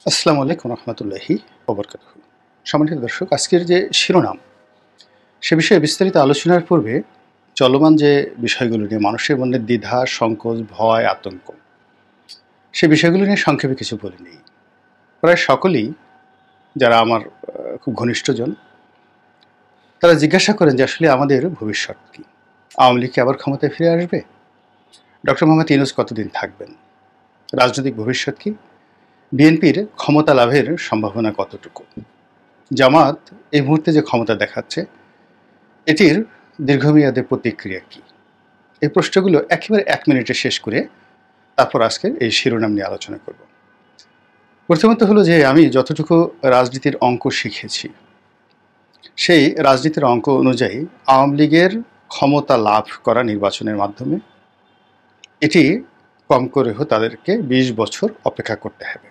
আসসালামু আলাইকুম রহমতুল্লাহি ওবরকাতুহু। সম্মানিত দর্শক, আজকের যে শিরোনাম সে বিষয়ে বিস্তারিত আলোচনার পূর্বে চলমান যে বিষয়গুলো নিয়ে মানুষের মনে দ্বিধা, সংকোচ, ভয়, আতঙ্ক, সে বিষয়গুলো নিয়ে সংক্ষেপে কিছু বলে নিই। প্রায় সকলেই যারা আমার খুব ঘনিষ্ঠজন, তারা জিজ্ঞাসা করেন যে আসলে আমাদের ভবিষ্যৎ কী? আওয়ামী লীগ কি আবার ক্ষমতায় ফিরে আসবে? ডক্টর মোহাম্মদ ইউনূস কতদিন থাকবেন? রাজনৈতিক ভবিষ্যৎ কী? বিএনপির ক্ষমতা লাভের সম্ভাবনা কতটুকু? জামাত এই মুহূর্তে যে ক্ষমতা দেখাচ্ছে, এটির দীর্ঘমেয়াদে প্রতিক্রিয়া কী? এই প্রশ্নগুলো একেবারে ১ মিনিটে শেষ করে তারপর আজকের এই শিরোনাম নিয়ে আলোচনা করব। প্রথমত হলো যে আমি যতটুকু রাজনীতির অঙ্ক শিখেছি, সেই রাজনীতির অঙ্ক অনুযায়ী আওয়ামী লীগের ক্ষমতা লাভ করা নির্বাচনের মাধ্যমে এটি কম করে হলেও তাদেরকে ২০ বছর অপেক্ষা করতে হবে।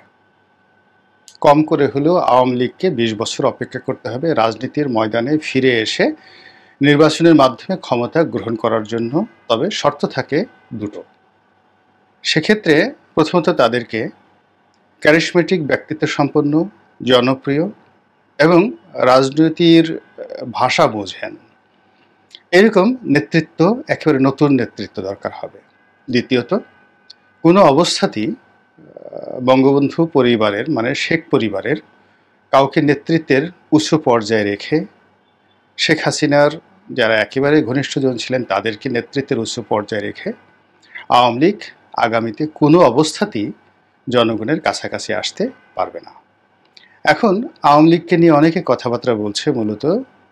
কম করে হলেও আওয়ামী লীগকে ২০ বছর অপেক্ষা করতে হবে রাজনীতির ময়দানে ফিরে এসে নির্বাচনের মাধ্যমে ক্ষমতা গ্রহণ করার জন্য। তবে শর্ত থাকে দুটো। সেক্ষেত্রে প্রথমত তাদেরকে ক্যারিশমেটিক ব্যক্তিত্ব সম্পন্ন, জনপ্রিয় এবং রাজনীতির ভাষা বোঝেন এরকম নেতৃত্ব, একেবারে নতুন নেতৃত্ব দরকার হবে। দ্বিতীয়ত, কোনো অবস্থাতেই বঙ্গবন্ধু পরিবারের মানে শেখ পরিবারের কাউকে নেতৃত্বের উচ্চ পর্যায়ে রেখে শেখ হাসিনার যারা একেবারে ঘনিষ্ঠজন ছিলেন তাদেরকে নেতৃত্বের উচ্চ পর্যায়ে রেখে আওয়ামী লীগ আগামীতে কোনো অবস্থাতেই জনগণের কাছাকাছি আসতে পারবে না। এখন আওয়ামী লীগকে নিয়ে অনেকে কথাবার্তা বলছে মূলত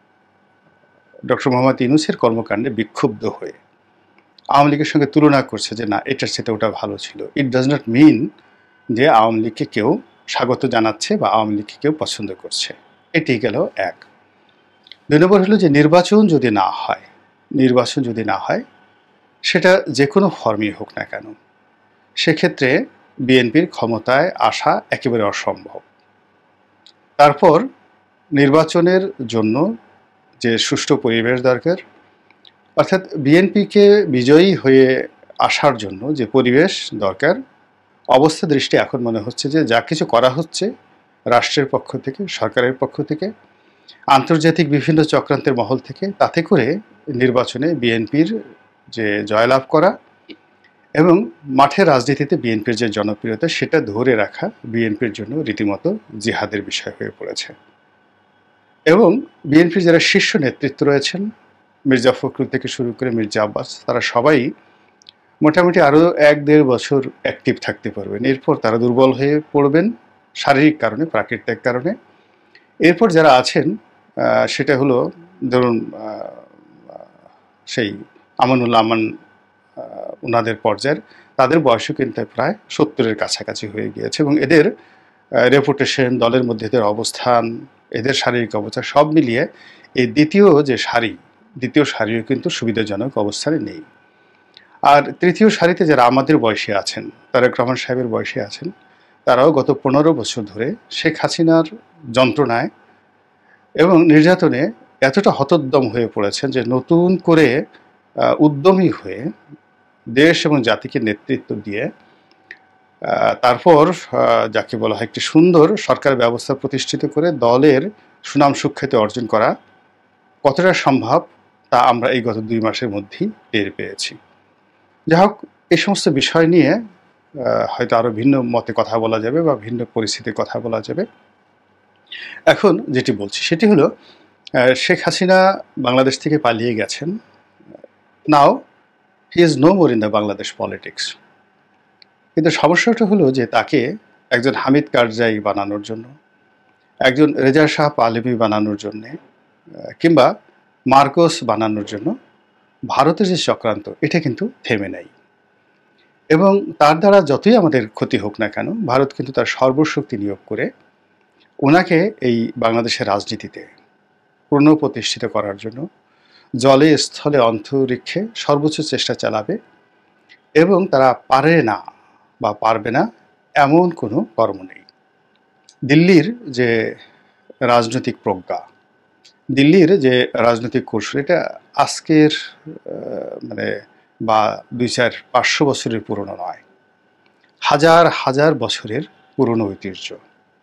ডক্টর মোহাম্মদ ইউনূসের কর্মকাণ্ডে বিক্ষুব্ধ হয়ে আওয়ামী লীগের সঙ্গে তুলনা করছে যে না, এটার সাথে ওটা ভালো ছিল। ইট ডাজ নট মিন যে আওয়ামী লীগকে কেউ স্বাগত জানাচ্ছে বা আওয়ামী লীগকে কেউ পছন্দ করছে। এটি গেল এক। ২ নম্বর হলো যে নির্বাচন যদি না হয় সেটা যে কোনো ফর্মই হোক না কেন, সেক্ষেত্রে বিএনপির ক্ষমতায় আসা একেবারে অসম্ভব। তারপর নির্বাচনের জন্য যে সুষ্ঠু পরিবেশ দরকার, অর্থাৎ বিএনপিকে বিজয়ী হয়ে আসার জন্য যে পরিবেশ দরকার, অবস্থা দৃষ্টি এখন মনে হচ্ছে যে যা কিছু করা হচ্ছে রাষ্ট্রের পক্ষ থেকে, সরকারের পক্ষ থেকে, আন্তর্জাতিক বিভিন্ন চক্রান্তের মহল থেকে, তাতে করে নির্বাচনে বিএনপির যে জয়লাভ করা এবং মাঠের রাজনীতিতে বিএনপির যে জনপ্রিয়তা সেটা ধরে রাখা বিএনপির জন্য রীতিমতো জিহাদের বিষয় হয়ে পড়েছে। এবং বিএনপির যারা শীর্ষ নেতৃত্ব রয়েছেন, মির্জা ফখরুল থেকে শুরু করে মির্জা আব্বাস, তারা সবাই মোটামুটি আরও ১-১.৫ বছর অ্যাক্টিভ থাকতে পারবেন। এরপর তারা দুর্বল হয়ে পড়বেন শারীরিক কারণে, প্রাকৃতিক কারণে। এরপর যারা আছেন সেটা হলো ধরুন সেই আমানুল্লাহ আমান, ওনাদের পর্যায়ের, তাদের বয়সও কিন্তু প্রায় ৭০-এর কাছাকাছি হয়ে গিয়েছে এবং এদের রেপুটেশন, দলের মধ্যে এদের অবস্থান, এদের শারীরিক অবস্থা সব মিলিয়ে এই দ্বিতীয় সারিও কিন্তু সুবিধাজনক অবস্থানে নেই। আর তৃতীয় সারিতে যারা আমাদের বয়সে আছেন, তারেক রহমান সাহেবের বয়সে আছেন, তারাও গত ১৫ বছর ধরে শেখ হাসিনার যন্ত্রণায় এবং নির্যাতনে এতটা হতোদ্যম হয়ে পড়েছেন যে নতুন করে উদ্যমী হয়ে দেশ এবং জাতিকে নেতৃত্ব দিয়ে তারপর যাকে বলা হয় একটি সুন্দর সরকার ব্যবস্থা প্রতিষ্ঠিত করে দলের সুনাম সুখ্যাতি অর্জন করা কতটা সম্ভব তা আমরা এই গত ২ মাসের মধ্যেই টের পেয়েছি। যাই হোক, এই সমস্ত বিষয় নিয়ে হয়তো আরও ভিন্ন মতে কথা বলা যাবে বা ভিন্ন পরিস্থিতির কথা বলা যাবে। এখন যেটি বলছি সেটি হলো শেখ হাসিনা বাংলাদেশ থেকে পালিয়ে গেছেন। Now he is no more in the Bangladesh politics. কিন্তু সমস্যাটা হলো যে তাকে একজন হামিদ কারজাই বানানোর জন্য, একজন রেজা শাহ পাহলভী বানানোর জন্যে কিংবা মার্কোস বানানোর জন্য ভারতের যে চক্রান্ত, এটা কিন্তু থেমে নাই। এবং তার দ্বারা যতই আমাদের ক্ষতি হোক না কেন, ভারত কিন্তু তার সর্বশক্তি নিয়োগ করে ওনাকে এই বাংলাদেশের রাজনীতিতে পুনঃপ্রতিষ্ঠিত করার জন্য জলে, স্থলে, অন্তরিক্ষে সর্বোচ্চ চেষ্টা চালাবে এবং তারা পারে না বা পারবে না এমন কোনো কর্ম নেই। দিল্লির যে রাজনৈতিক প্রজ্ঞা, দিল্লির যে রাজনৈতিক কৌশল, এটা আজকের মানে বা ২-৪-৫০০ বছরের পুরনো নয়, হাজার হাজার বছরের পুরনো ঐতিহ্য।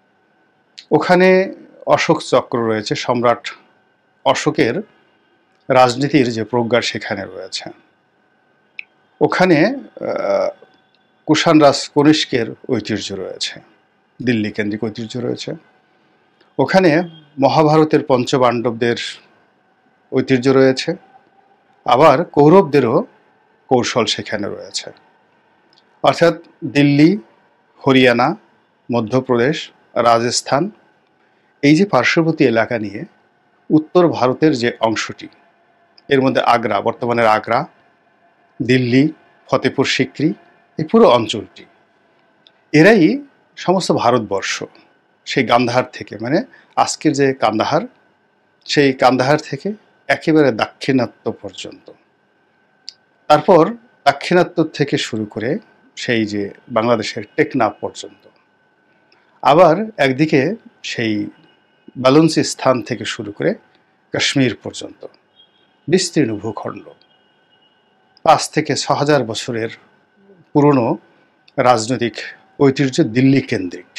ওখানে অশোক চক্র রয়েছে, সম্রাট অশোকের রাজনীতির যে প্রজ্ঞা সেখানে রয়েছে। ওখানে কুষাণ রাজ কনিষ্কের ঐতিহ্য রয়েছে, দিল্লি কেন্দ্রিক ঐতিহ্য রয়েছে। ওখানে মহাভারতের পঞ্চপাণ্ডবদের ঐতিহ্য রয়েছে, আবার কৌরবদেরও কৌশল সেখানে রয়েছে। অর্থাৎ দিল্লি, হরিয়ানা, মধ্যপ্রদেশ, রাজস্থান, এই যে পার্শ্ববর্তী এলাকা নিয়ে উত্তর ভারতের যে অংশটি, এর মধ্যে আগ্রা, বর্তমানের আগ্রা, দিল্লি, ফতেপুর সিক্রি, এই পুরো অঞ্চলটি, এরাই সমস্ত ভারতবর্ষ। সেই কান্দাহার থেকে, মানে আজকের যে কান্দাহার, সেই কান্দাহার থেকে একেবারে দাক্ষিণাত্য পর্যন্ত, তারপর দাক্ষিণাত্য থেকে শুরু করে সেই যে বাংলাদেশের টেকনাফ পর্যন্ত, আবার একদিকে সেই বালুনচি স্থান থেকে শুরু করে কাশ্মীর পর্যন্ত বিস্তীর্ণ ভূখণ্ড, 5 থেকে 6,000 বছরের পুরনো রাজনৈতিক ঐতিহ্য দিল্লি কেন্দ্রিক।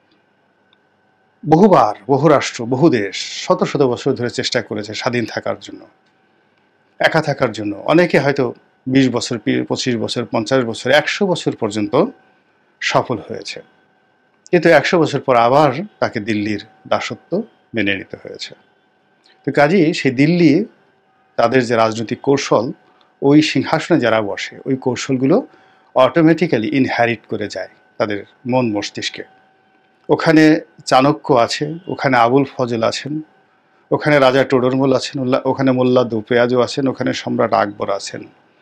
বহুবার বহু রাষ্ট্র, বহু দেশ শত শত বছর ধরে চেষ্টা করেছে স্বাধীন থাকার জন্য, একা থাকার জন্য। অনেকে হয়তো 20 বছর, 25 বছর, 50 বছর, 100 বছর পর্যন্ত সফল হয়েছে, কিন্তু 100 বছর পর আবার তাকে দিল্লির দাসত্ব মেনে নিতে হয়েছে। তো কাজেই সেই দিল্লি, তাদের যে রাজনৈতিক কৌশল, ওই সিংহাসনে যারা বসে ওই কৌশলগুলো অটোমেটিক্যালি ইনহ্যারিট করে যায় তাদের মন মস্তিষ্কে। ওখানে চাণক্য আছে, ওখানে আবুল ফজল আছেন, ওখানে রাজা টোডরমল আছেন, ওখানে মোল্লা দুপেয়াজও আছেন, ওখানে সম্রাট আকবর আছেন,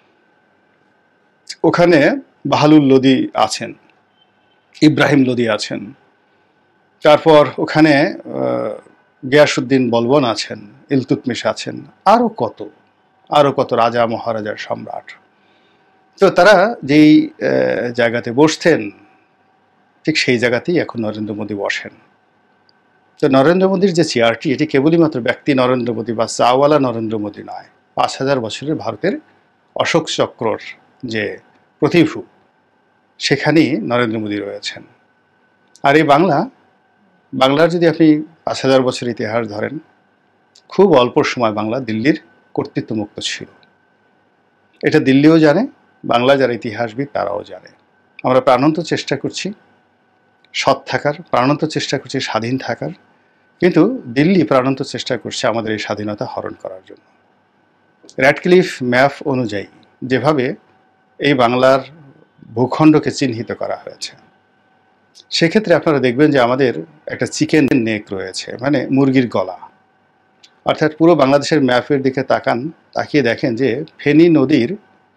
ওখানে বাহালুল লোদি আছেন, ইব্রাহিম লোদি আছেন, তারপর ওখানে গিয়াসউদ্দিন বলবন আছেন, ইলতুৎমিশ আছেন, আরও কত রাজা মহারাজার সম্রাট। তো তারা যেই জায়গাতে বসতেন, ঠিক সেই জায়গাতেই এখন নরেন্দ্র মোদী বসেন। তো নরেন্দ্র মোদীর যে চেয়ারটি, এটি কেবলই মাত্র ব্যক্তি নরেন্দ্র মোদী বা চাওয়ালা নরেন্দ্র মোদী নয়, 5,000 বছরের ভারতের অশোক চক্রর যে প্রতিভূ, সেখানেই নরেন্দ্র মোদী রয়েছেন। আর এই বাংলার যদি আপনি 5,000 বছর ইতিহাস ধরেন, খুব অল্প সময় বাংলা দিল্লির কর্তৃত্বমুক্ত ছিল। এটা দিল্লিও জানে, বাংলা যারা ইতিহাসবিদ তারাও জানে। আমরা প্রাণান্ত চেষ্টা করছি সৎ থাকার, প্রাণান্ত চেষ্টা করছি স্বাধীন থাকার, কিন্তু দিল্লি প্রাণান্ত চেষ্টা করছে আমাদের এই স্বাধীনতা হরণ করার জন্য। র্যাডক্লিফ ম্যাপ অনুযায়ী যেভাবে এই বাংলার ভূখণ্ডকে চিহ্নিত করা হয়েছে, সেক্ষেত্রে আপনারা দেখবেন যে আমাদের একটা চিকেন নেক রয়েছে, মানে মুরগির গলা। অর্থাৎ পুরো বাংলাদেশের ম্যাপের দিকে তাকিয়ে দেখেন যে ফেনী নদীর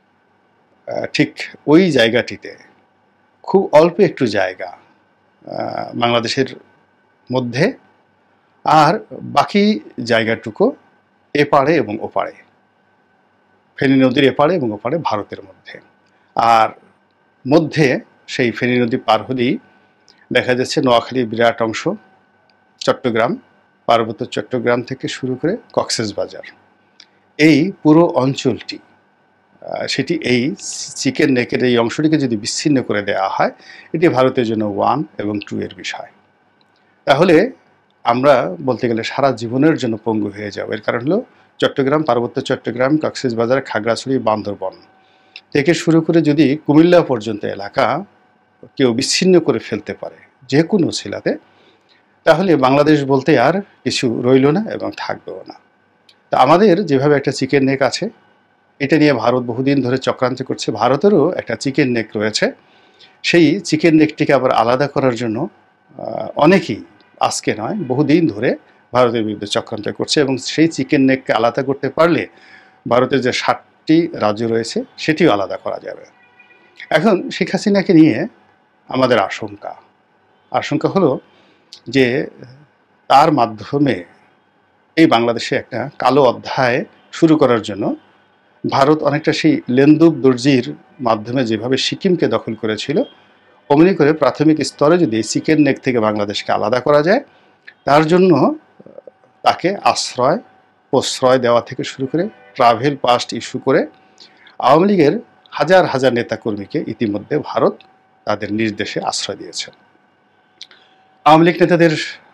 ঠিক ওই জায়গাটিতে খুব অল্প একটু জায়গা বাংলাদেশের মধ্যে, আর বাকি জায়গাটুকু এপারে এবং ওপারে, ফেনী নদীর এপারে এবং ওপারে ভারতের মধ্যে। আর মধ্যে সেই ফেনী নদী পার হলেই দেখা যাচ্ছে নোয়াখালীর বিরাট অংশ, চট্টগ্রাম, পার্বত্য চট্টগ্রাম থেকে শুরু করে কক্সবাজার, এই পুরো অঞ্চলটি, সেটি এই চিকেন নেকের এই অংশটিকে যদি বিচ্ছিন্ন করে দেওয়া হয়, এটি ভারতের জন্য 1 এবং 2 এর বিষয়। তাহলে আমরা বলতে গেলে সারা জীবনের জন্য পঙ্গু হয়ে যাবে। এর কারণ হলো চট্টগ্রাম, পার্বত্য চট্টগ্রাম, কক্সবাজার, খাগড়াছড়ি, বান্দরবন থেকে শুরু করে যদি কুমিল্লা পর্যন্ত এলাকা কেউ বিচ্ছিন্ন করে ফেলতে পারে যে কোনো ছিলাতে, তাহলে বাংলাদেশ বলতে আর কিছু রইল না এবং থাকবেও না। তা আমাদের যেভাবে একটা চিকেন নেক আছে, এটা নিয়ে ভারত বহুদিন ধরে চক্রান্ত করছে। ভারতেরও একটা চিকেন নেক রয়েছে, সেই চিকেন নেকটিকে আবার আলাদা করার জন্য অনেকেই, আজকে নয় বহুদিন ধরে ভারতের বিরুদ্ধে চক্রান্ত করছে, এবং সেই চিকেন নেককে আলাদা করতে পারলে ভারতের যে 7টি রাজ্য রয়েছে সেটিও আলাদা করা যাবে। এখন শেখ হাসিনাকে নিয়ে আমাদের আশঙ্কা হলো যে তার মাধ্যমে এই বাংলাদেশে একটা কালো অধ্যায় শুরু করার জন্য ভারত অনেকটা সেই লেন্দুব দর্জির মাধ্যমে যেভাবে সিকিমকে দখল করেছিল, অমনি করে প্রাথমিক স্তরে যদি চিকেন নেক থেকে বাংলাদেশকে আলাদা করা যায়, তার জন্য তাকে আশ্রয় প্রশ্রয় দেওয়া থেকে শুরু করে ট্রাভেল পাস ইস্যু করে আওয়ামী লীগের হাজার হাজার নেতাকর্মীকে ইতিমধ্যে ভারত তাদের নির্দেশে আশ্রয় দিয়েছে। আওয়ামী লীগ নেতাদের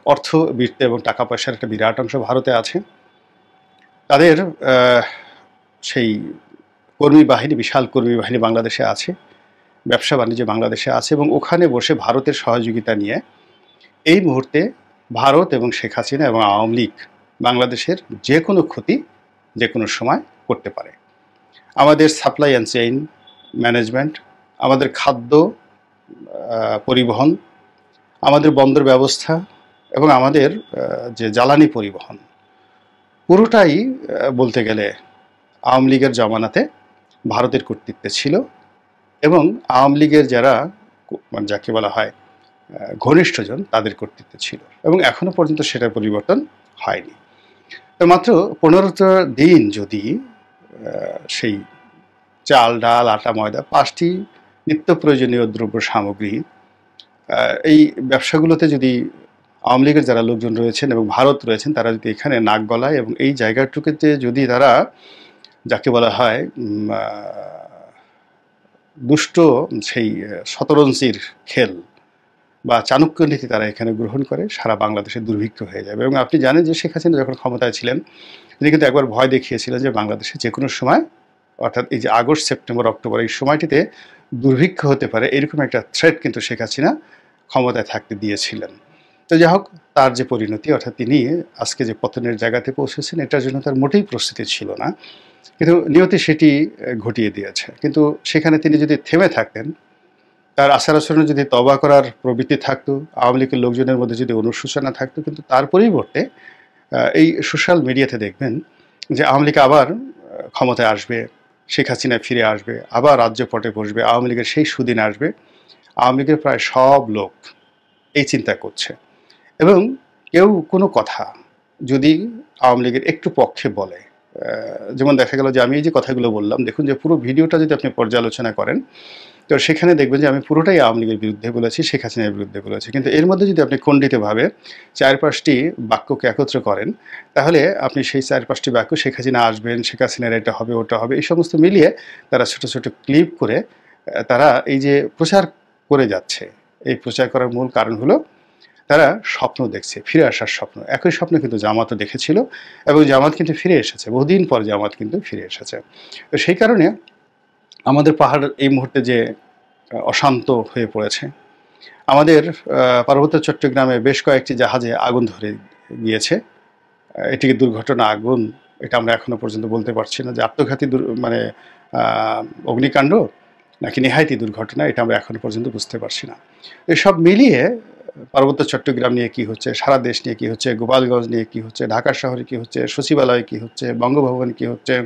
অর্থবৃত্ত এবং টাকা পয়সার একটা বিরাট অংশ ভারতে আছে। তাদের সেই কর্মী বাহিনী, বিশাল কর্মী বাহিনী বাংলাদেশে আছে, ব্যবসা বাণিজ্য বাংলাদেশে আছে, এবং ওখানে বসে ভারতের সহযোগিতা নিয়ে এই মুহূর্তে ভারত এবং শেখ হাসিনা এবং আওয়ামী লীগ বাংলাদেশের যে কোনো ক্ষতি যে কোনো সময় করতে পারে। আমাদের সাপ্লাই অ্যান্ড চেইন ম্যানেজমেন্ট, আমাদের খাদ্য পরিবহন, আমাদের বন্দর ব্যবস্থা এবং আমাদের যে জ্বালানি পরিবহন, পুরোটাই বলতে গেলে আওয়ামী লীগের জমানাতে ভারতের কর্তৃত্বে ছিল। এবং আওয়ামী লীগের যারা যাকে বলা হয় ঘনিষ্ঠজন, তাদের কর্তৃত্বে ছিল, এবং এখনো পর্যন্ত সেটার পরিবর্তন হয়নি। তো মাত্র 15টা দিন যদি সেই চাল, ডাল, আটা, ময়দা, 5টি নিত্য প্রয়োজনীয় দ্রব্য সামগ্রী এই ব্যবসাগুলোতে যদি আওয়ামী লীগের যারা লোকজন রয়েছেন এবং ভারত রয়েছেন, তারা যদি এখানে নাক গলায় এবং এই জায়গাটুকুতে যদি তারা যাকে বলা হয় দুষ্ট সেই শতরঞ্চির খেল বা চাণক্য নীতি তারা এখানে গ্রহণ করে, সারা বাংলাদেশে দুর্ভিক্ষ হয়ে যাবে। এবং আপনি জানেন যে শেখ হাসিনা যখন ক্ষমতায় ছিলেন, তিনি কিন্তু একবার ভয় দেখিয়েছিলেন যে বাংলাদেশে যে কোনো সময়, অর্থাৎ এই যে আগস্ট, সেপ্টেম্বর, অক্টোবর এই সময়টিতে দুর্ভিক্ষ হতে পারে, এরকম একটা থ্রেট কিন্তু শেখ হাসিনা ক্ষমতায় থাকতে দিয়েছিলেন। তো যাই হোক, তার যে পরিণতি, অর্থাৎ তিনি আজকে যে পতনের জায়গাতে পৌঁছেছেন, এটার জন্য তার মোটেই প্রস্তুতি ছিল না, কিন্তু নিয়তি সেটি ঘটিয়ে দিয়েছে। কিন্তু সেখানে তিনি যদি থেমে থাকতেন, তার আচার আচরণে যদি তওবা করার প্রবৃত্তি থাকতো, আওয়ামী লীগের লোকজনের মধ্যে যদি অনুশোচনা থাকতো, কিন্তু তার পরিবর্তে এই সোশ্যাল মিডিয়াতে দেখবেন যে আওয়ামী লীগ আবার ক্ষমতায় আসবে, শেখ হাসিনা ফিরে আসবে, আবার রাজ্য পটে বসবে, আওয়ামী লীগের সেই সুদিন আসবে। আওয়ামী লীগের প্রায় সব লোক এই চিন্তা করছে, এবং কেউ কোনো কথা যদি আওয়ামী লীগের একটু পক্ষে বলে, যেমন দেখা গেল যে আমি এই যে কথাগুলো বললাম, দেখুন যে পুরো ভিডিওটা যদি আপনি পর্যালোচনা করেন, তো সেখানে দেখবেন যে আমি পুরোটাই আওয়ামী লীগের বিরুদ্ধে বলেছি, শেখ হাসিনার বিরুদ্ধে বলেছি। কিন্তু এর মধ্যে যদি আপনি খণ্ডিতভাবে 4-5টি বাক্যকে একত্র করেন, তাহলে আপনি সেই 4-5টি বাক্য শেখ হাসিনা আসবেন, শেখ হাসিনার এটা হবে, ওটা হবে, এই সমস্ত মিলিয়ে তারা ছোট ছোট ক্লিপ করে তারা এই যে প্রচার করে যাচ্ছে। এই প্রচার করার মূল কারণ হলো তারা স্বপ্ন দেখছে, ফিরে আসার স্বপ্ন। একই স্বপ্ন কিন্তু জামাতও দেখেছিল, এবং জামাত কিন্তু ফিরে এসেছে, বহুদিন পর জামাত কিন্তু ফিরে এসেছে। তো সেই কারণে আমাদের পাহাড় এই মুহূর্তে যে অশান্ত হয়ে পড়েছে, আমাদের পার্বত্য চট্টগ্রামে বেশ কয়েকটি জাহাজে আগুন ধরে গিয়েছে। এটিকে দুর্ঘটনা, আগুন, এটা আমরা এখনো পর্যন্ত বলতে পারছি না যে আত্মঘাতী মানে অগ্নিকাণ্ড নাকি নেহায়তি দুর্ঘটনা, এটা আমরা এখনো পর্যন্ত বুঝতে পারছি না। এসব মিলিয়ে পার্বত্য চট্টগ্রাম নিয়ে কি হচ্ছে, সারা দেশ নিয়ে কি হচ্ছে, গোপালগঞ্জ নিয়ে কি হচ্ছে, ঢাকা শহরে কি হচ্ছে, সচিবালয়ে কি হচ্ছে, বঙ্গভবনে কি হচ্ছে,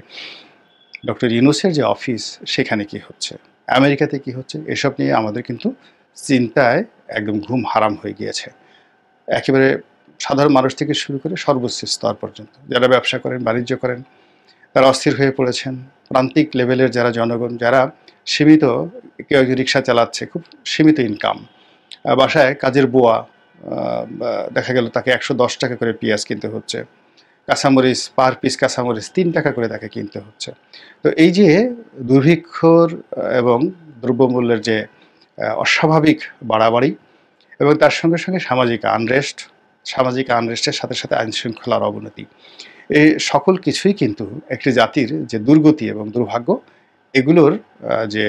ডক্টর ইউনূসের যে অফিস সেখানে কি হচ্ছে, আমেরিকাতে কি হচ্ছে, এসব নিয়ে আমাদের কিন্তু চিন্তায় একদম ঘুম হারাম হয়ে গিয়েছে। একেবারে সাধারণ মানুষ থেকে শুরু করে সর্বোচ্চ স্তর পর্যন্ত যারা ব্যবসা করেন, বাণিজ্য করেন, তারা অস্থির হয়ে পড়েছেন। প্রান্তিক লেভেলের যারা জনগণ, যারা সীমিত, কেউ রিক্সা চালাচ্ছে, খুব সীমিত ইনকাম, বাসায় কাজের বুয়া, দেখা গেল তাকে 110 টাকা করে পেঁয়াজ কিনতে হচ্ছে, কাঁচামরিচ পার পিস কাঁচামরিচ 3 টাকা করে তাকে কিনতে হচ্ছে। তো এই যে দুর্ভিক্ষর এবং দ্রব্যমূল্যের যে অস্বাভাবিক বাড়াবাড়ি, এবং তার সঙ্গে সঙ্গে সামাজিক আনরেস্টের সাথে সাথে আইন শৃঙ্খলার অবনতি, এই সকল কিছুই কিন্তু একটি জাতির যে দুর্গতি এবং দুর্ভাগ্য, এগুলোর যে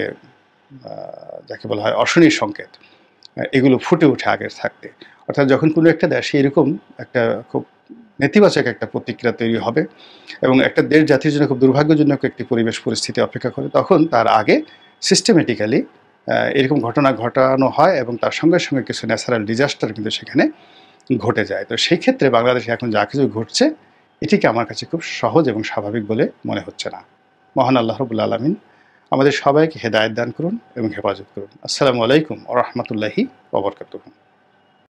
যাকে বলা হয় অশনির সংকেত, এগুলো ফুটে ওঠে আগের থাকতে। অর্থাৎ যখন কোনো একটা দেশে এরকম একটা খুব নেতিবাচক একটা প্রতিক্রিয়া তৈরি হবে এবং একটা দেশ জাতির জন্য খুব দুর্ভাগ্যজনক একটি পরিবেশ পরিস্থিতি অপেক্ষা করে, তখন তার আগে সিস্টেমেটিক্যালি এরকম ঘটনা ঘটানো হয়, এবং তার সঙ্গে সঙ্গে কিছু ন্যাচারাল ডিজাস্টার কিন্তু সেখানে ঘটে যায়। তো সেই ক্ষেত্রে বাংলাদেশে এখন যা কিছু ঘটছে, এটিকে আমার কাছে খুব সহজ এবং স্বাভাবিক বলে মনে হচ্ছে না। মহান আল্লাহ রাব্বুল আলামিন আমাদের সবাইকে হেদায়েত দান করুন এবং হেফাজত করুন। আসসালামু আলাইকুম ওয়া রাহমাতুল্লাহি ওয়া বারাকাতুহু।